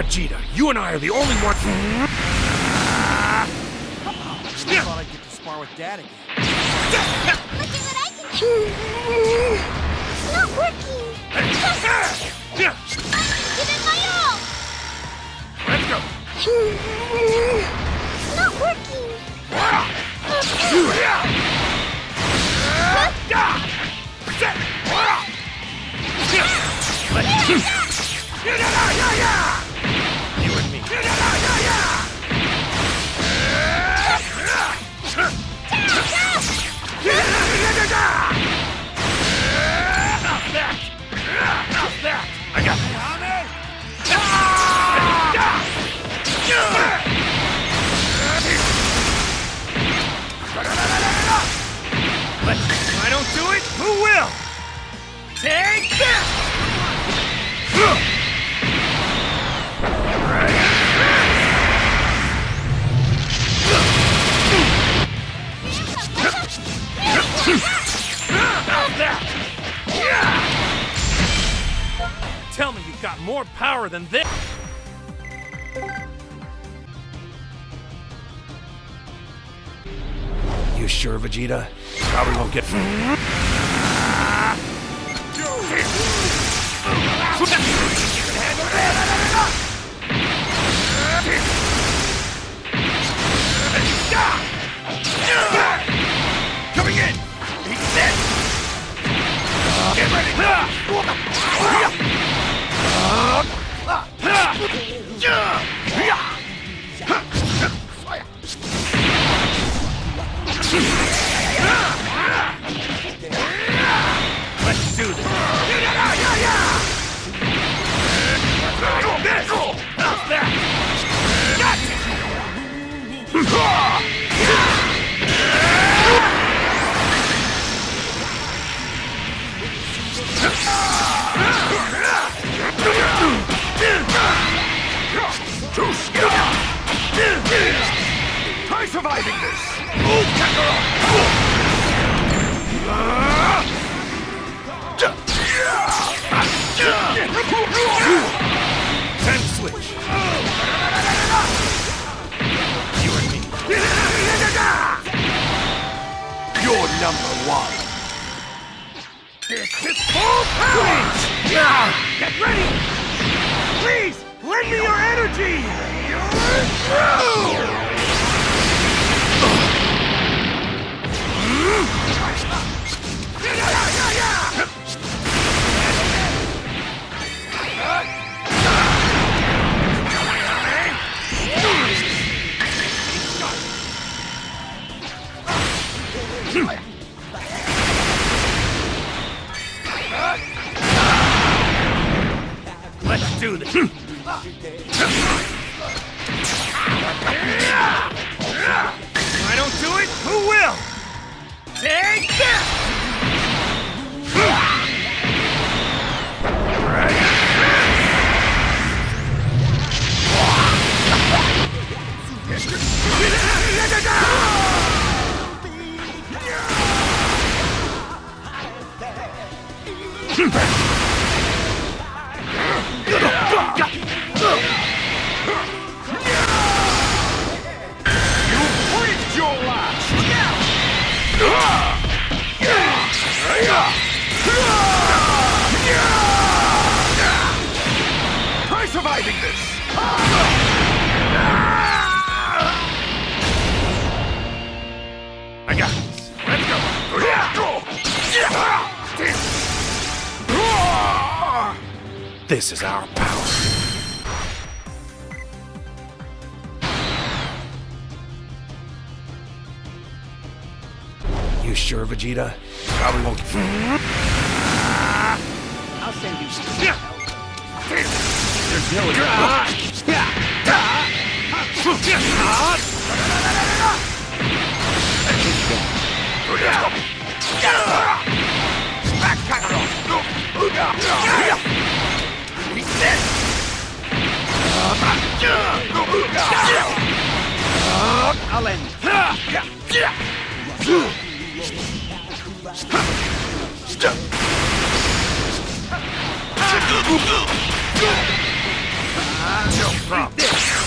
Vegeta, you and I are the only ones. I thought I'd get to spar with Dad again. Look at what I can do! It's not working! I'm giving my all! Let's go! It's not working! You and me. How's that? I got it. But if I don't do it, who will? Take this! How's that? Tell me you've got more power than this! You sure, Vegeta? Probably won't get... Coming in! Eat this! Get ready! Let's do this! How's that? Try surviving this! Move, Kakarot! Ten switch! You and me. You're number one! This is full power! Get ready! Please, lend me your energy! You're through! Let's do this. If I don't do it, who will? Take this! Try surviving this! I got this. Let's go! This is our power. You sure, Vegeta? Probably won't. I'll send you some. There's no Back, Kakarot! Eat this! I'll end it. No problem.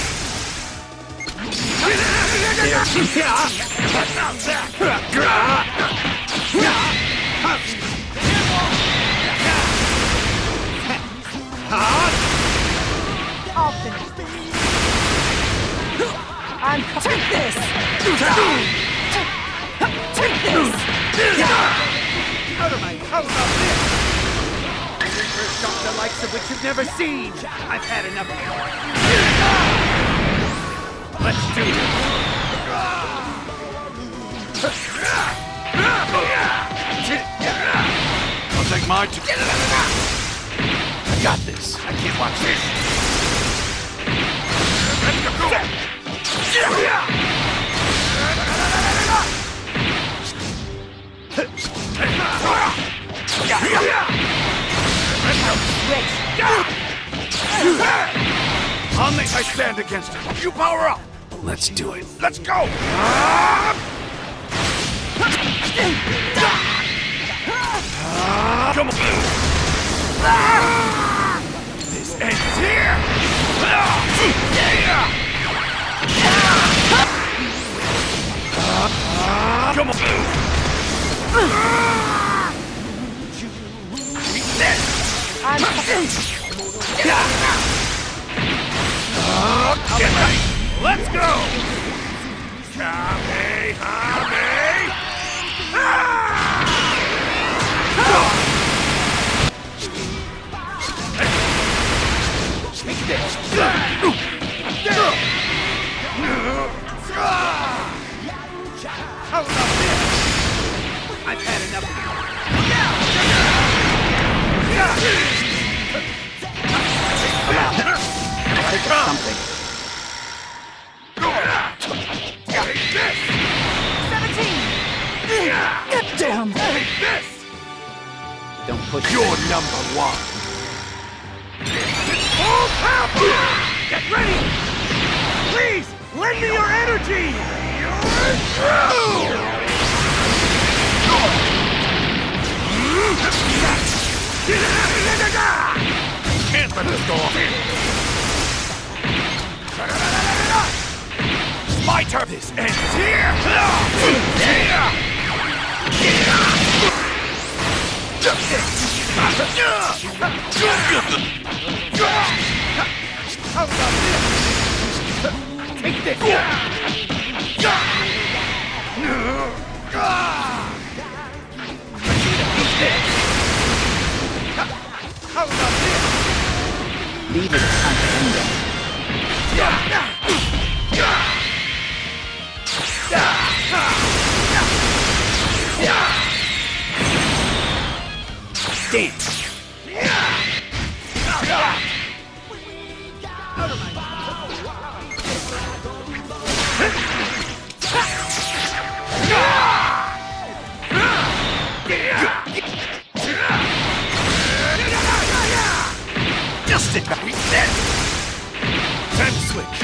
I'll finish this. Take this! Take this! Out of my house about this! First shock the likes of which you've never seen! I've had enough of it. Let's do this. I'll take mine to... I got this. I can't watch this. Let's go. I stand against it. You power up. Let's do it. Let's go. Come on. This ends here. Come on. Get ready. Let's go. Take this. How about this? I've had enough of Take something. Take this! 17! Damn! Take this! Don't push. You're number one. Full power! Get ready! Please, lend me your energy! Can't let this go off. My turn. This ends here. How about this? Take this! How about this? Leave it unending. Damn. Just sit back. Time to switch.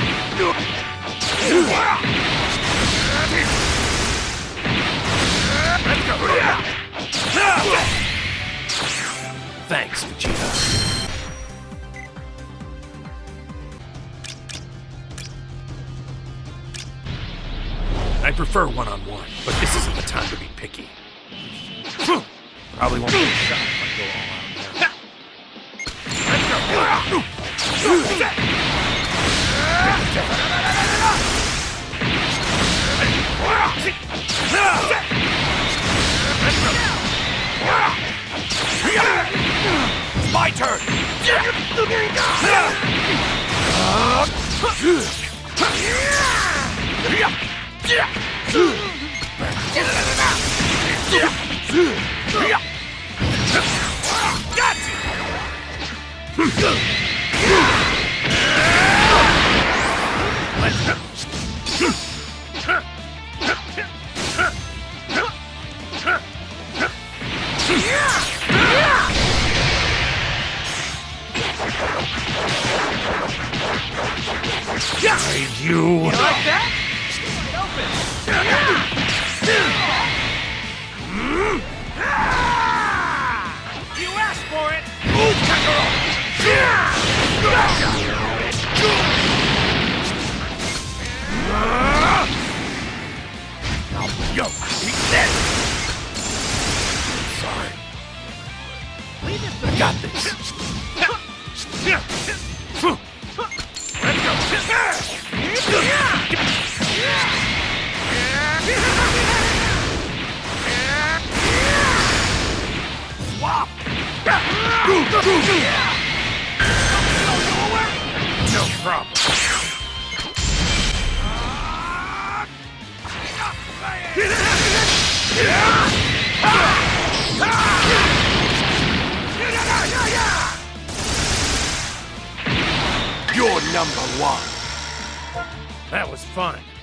Let's go. Thanks, Vegeta. I prefer one-on-one, but this isn't the time to be picky. Probably won't get a shot if I go all out. Let's go. It's my turn. Got you. Let's go. You. Go! Eat this! Sorry. I got this. Let's go! Swap! No problem. You're number one. That was fun.